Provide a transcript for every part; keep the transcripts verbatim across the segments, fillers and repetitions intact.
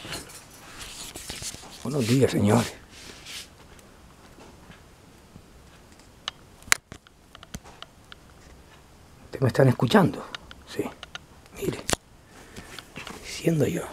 Buenos días, señores. ¿Ustedes me están escuchando? Sí. Mire, diciendo yo.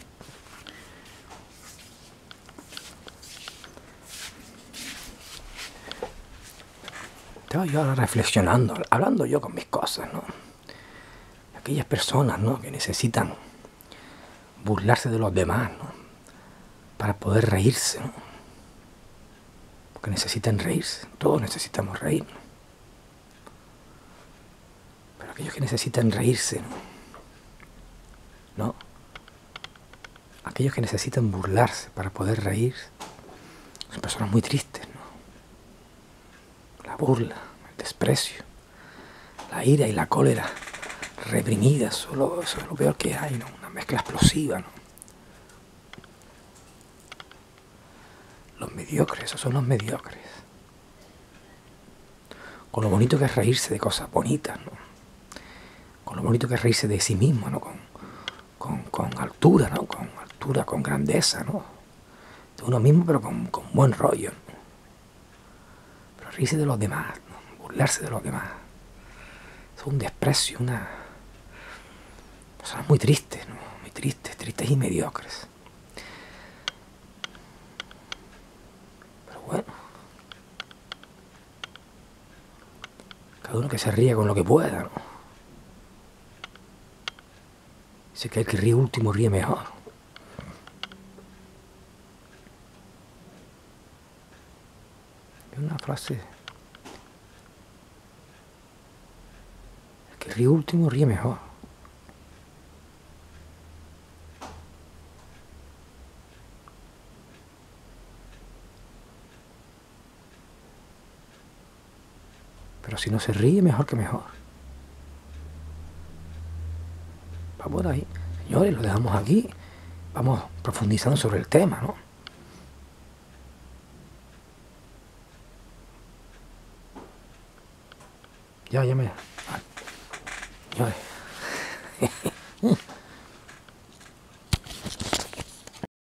Estaba yo ahora reflexionando, hablando yo con mis cosas, ¿no? Aquellas personas, ¿no?, que necesitan burlarse de los demás, ¿no?, para poder reírse, ¿no? Porque necesitan reírse. Todos necesitamos reír, ¿no? Pero aquellos que necesitan reírse, ¿no? ¿no? Aquellos que necesitan burlarse para poder reír son personas muy tristes, ¿no? La burla, el desprecio, la ira y la cólera reprimidas, solo, eso es lo peor que hay, ¿no? Una mezcla explosiva, ¿no? Los mediocres, esos son los mediocres. Con lo bonito que es reírse de cosas bonitas, ¿no? Con lo bonito que es reírse de sí mismo, ¿no? Con, con, con altura, ¿no? Con altura, con grandeza, ¿no? De uno mismo, pero con, con buen rollo, ¿no? Pero reírse de los demás, ¿no? Burlarse de los demás. Es un desprecio, una... Personas muy tristes, ¿no? Muy tristes, tristes y mediocres. Pero bueno. Cada uno que se ríe con lo que pueda, ¿no? Dice que el que ríe último ríe mejor. Es una frase. El que ríe último ríe mejor. Pero si no se ríe, mejor que mejor. Va por ahí. Señores, lo dejamos aquí. Vamos profundizando sobre el tema, ¿no? Ya, ya me... Señores.